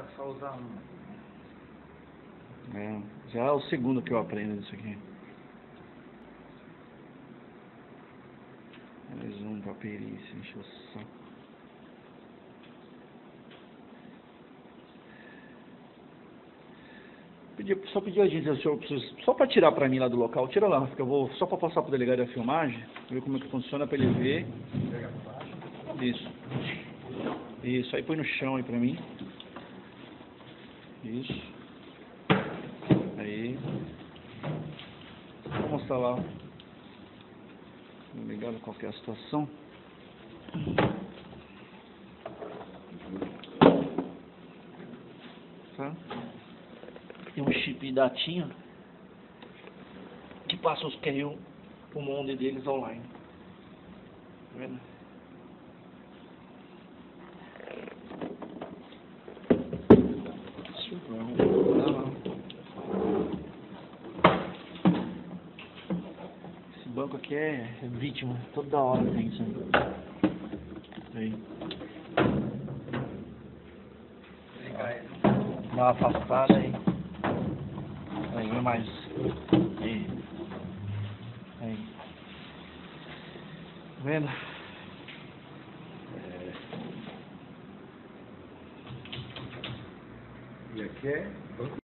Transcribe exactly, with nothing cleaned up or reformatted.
era só usar uma. É, já é o segundo que eu aprendo isso aqui. Mais um pra perícia, encheu o saco. Pedi, só pedi a gente, senhor, preciso, só para tirar para mim lá do local, tira lá, porque eu vou só para passar para o delegado a filmagem, ver como é que funciona para ele ver. Isso. Isso, aí põe no chão aí para mim. Isso. Aí. Vou mostrar lá. Ligado qual que é a situação. Tá? Tem um chip datinho que passa os Q R pro mundo deles online. Tá vendo? Não, não. Esse banco aqui é vítima, toda hora tem isso aí. Aí. Dá uma afastada aí. Aí vem mais. Aí. Aí. Tá vendo? É. E aqui é banco.